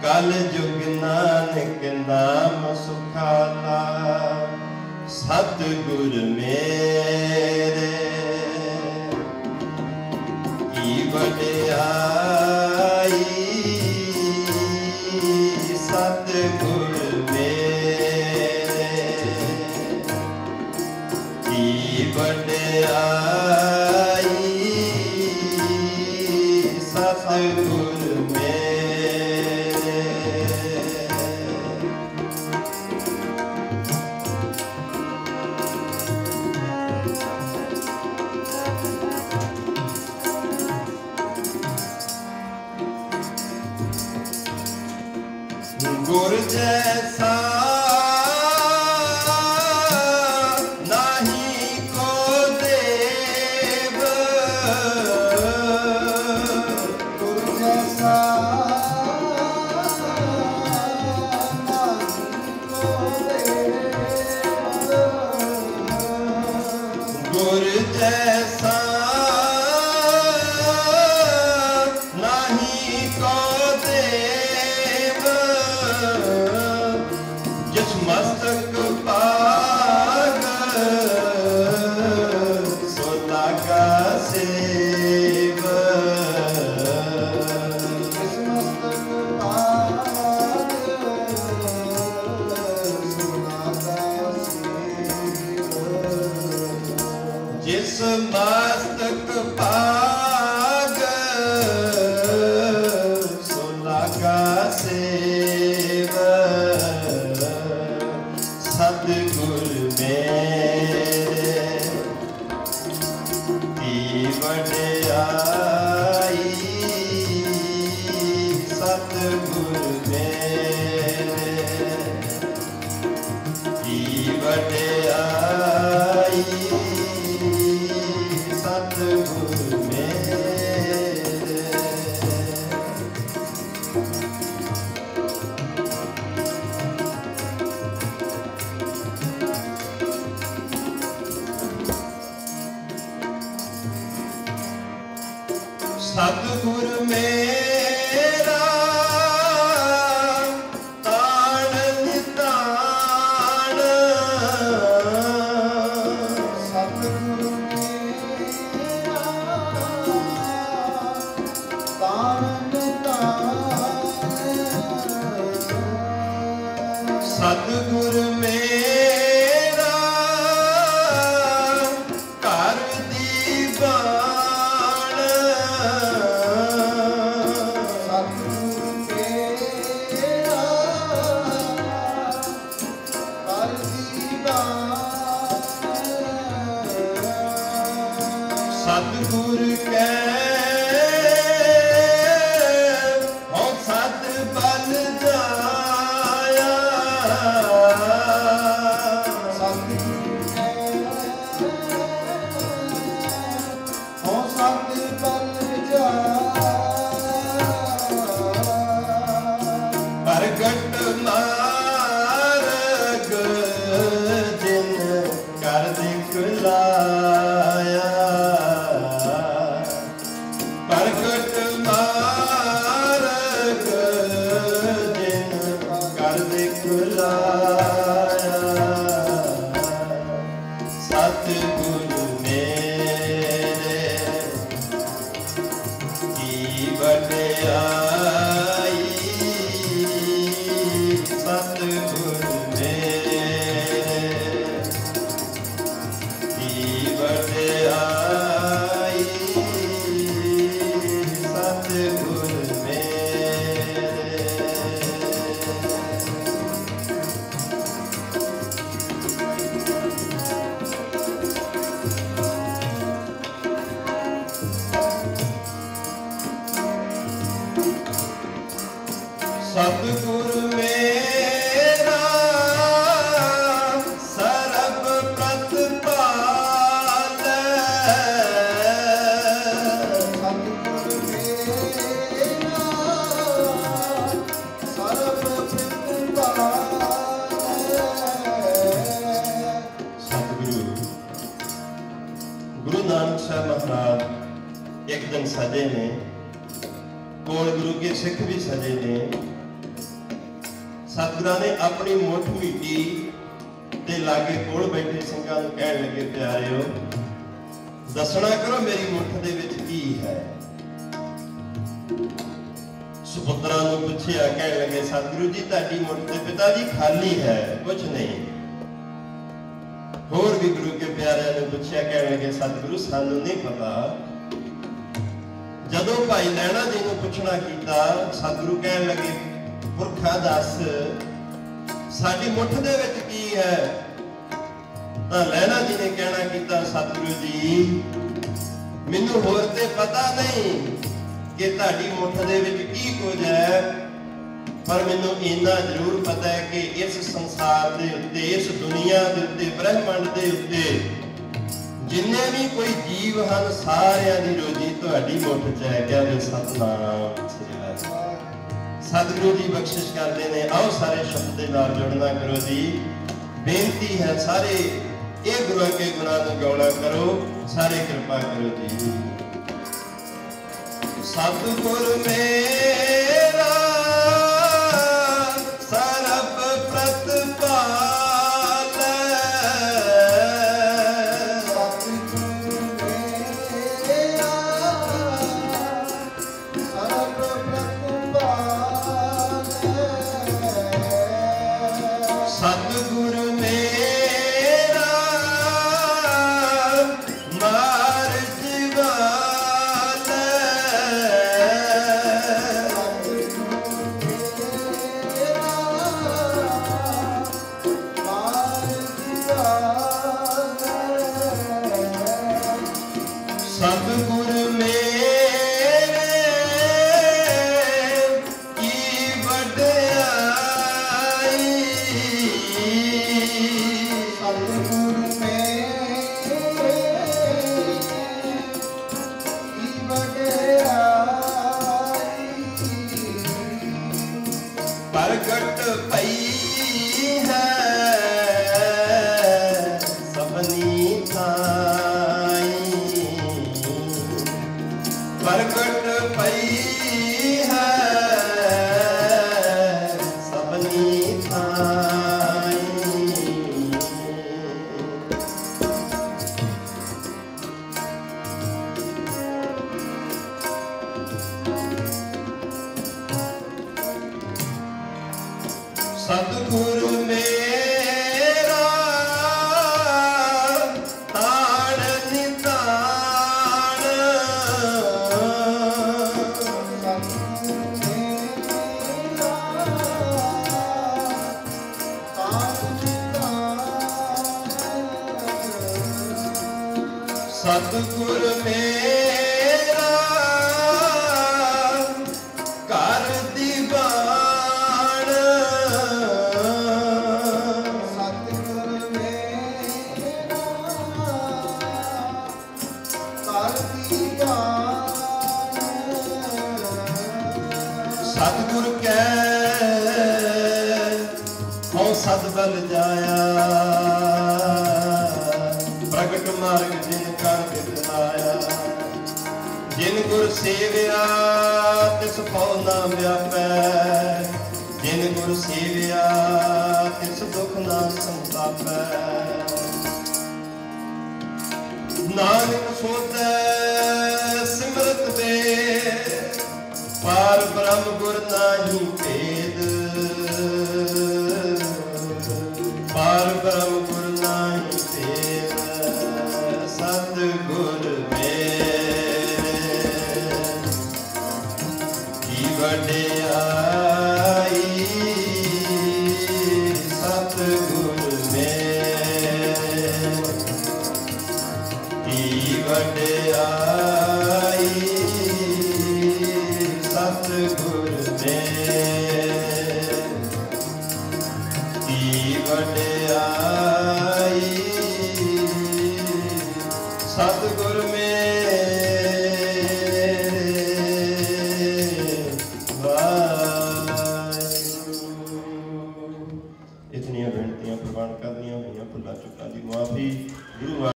कल जुग नानक नाम सुखाला, सतगुर मेरे की वड्याई, सतगुर मेरे की वड्याई, सतगुर गुर जैसा नहीं को देव, गुर जैसा नहीं को देव, गुर जैसा नहीं को देव, जिस मस्तक पाग सो लागा सेव, जिस मस्तक पाग सो लागा सेव, जिस मस्तक पाग सो लागा सेव, सतगुर मेरे की वड्याई, सतगुर मेरे की वड्याई, सतगुर मेरे। सतगुर मेरा ताण निताण, सतगुर मेरा ताण निताण, सतगुर मेरा कर दीवान, सतगुर के हो सत बल जाया, सतगुर के हो सत बल जाया, प्रगट मार्ग जिन कर दिखलाया, प्रगट मार्ग जिन कर दिखलाया, सतगुर मेरे की वड्याई, सतगुर मेरे की वड्याई, सतगुर मेरे। सतगुर मेरा सर्व प्रतिपाल, सतगुर मेरा सर्व प्रतिपाल, सतगुरु गुरु नानक साहब महाराज एक दिन सजे ने, कोल गुरु के सिख भी सजे ने, सतगुरां ने अपनी मुठ मीटी ते लागे कोल बैठे ਸਿੰਘਾਂ ਨੂੰ ਕਹਿਣ ਲੱਗੇ, ਪਿਆਰਿਓ दसना करो मेरी मुठ दे विच की है। सुपुत्रा नूं पुछया, कहण लगे सतगुरु जी तुहाडी मुठ ते पिता जी खाली है, कुछ नहीं। होर भी गुरु के प्यारिਆਂ ने पुछया, कहण लगे सतगुरु सानू नहीं पता। जदों भाई लैणा जी नूं पुछना कीता, सतगुरु कहण लगे पुरखा दस साडी मुठ दे विच की है। ਤਾਂ ਲਹਿਣਾ ਜੀ ਨੇ ਕਹਿਣਾ ਕੀਤਾ, ਸਤਿਗੁਰੂ ਜੀ ਮੈਨੂੰ ਹੋਰ ਤੇ ਪਤਾ ਨਹੀਂ ਕਿ ਤੁਹਾਡੀ ਮੁੱਠ ਦੇ ਵਿੱਚ ਕੀ ਕੁਝ ਹੈ, ਪਰ ਮੈਨੂੰ ਇੰਨਾ ਜ਼ਰੂਰ ਪਤਾ ਹੈ ਕਿ ਇਸ ਸੰਸਾਰ ਦੇ ਉੱਤੇ, ਇਸ ਦੁਨੀਆ ਦੇ ਉੱਤੇ, ਬ੍ਰਹਿਮੰਡ ਦੇ ਉੱਤੇ ਜਿੰਨੇ ਵੀ ਕੋਈ ਜੀਵ ਹਨ, ਸਾਰਿਆਂ ਦੀ ਰੋਜੀ ਤੁਹਾਡੀ ਮੁੱਠ 'ਚ ਹੈ। ਕਹਿੰਦੇ ਸਤਿਨਾਮ ਸ੍ਰੀ ਵਾਹਿਗੁਰੂ। ਸਤਿਗੁਰੂ ਜੀ ਬਖਸ਼ਿਸ਼ ਕਰਦੇ ਨੇ। ਆਓ ਸਾਰੇ ਸ਼ਬਦ ਦੇ ਨਾਲ ਜੁੜਨਾ ਕਰੋ ਜੀ। ਬੇਨਤੀ ਹੈ ਸਾਰੇ ਇਹ ਗੁਰੂ ਕੇ ਗੁਣਾਂ ਨੂੰ ਗਾਉਣਾ ਕਰੋ, ਸਾਰੇ ਕਿਰਪਾ ਕਰੋ ਜੀ। ਸਤਿਗੁਰ ਮੇਰਾ ਸਰਬ ਪ੍ਰਤਪਾਲ, ਸਤਿਗੁਰ ਮੇਰਾ ਸਰਬ ਪ੍ਰਤਪਾਲ, ਸਤਿਗੁਰ सतगुर मेरे की वड्याई, सतगुर मेरे की वड्याई, प्रगट पई है सबनी प्रगट पई है सबनी थाई। सतगुर मेरा ताड़ निताण, सतगुर मेरा कर दीवान, सतगुर मेरा कर दीवान, सतगुर कै हूँ सद बल जाया, प्रगट मार्ग जिन कर दिखलाया, जिन गुर सेविया तिस पौ ना व्यापै, जिन गुर सेविया तिस दुख ना संतापै। नानक सोतै सिमरत वे, पार ब्रह्म गुर नाही भेद, पार ब्रह्म गुर नाही भेद। सतगुर मेरे की वड्याई, सतगुर मेरे की वड्याई, सतगुर मेरे की वड्याई, सतगुर मेरे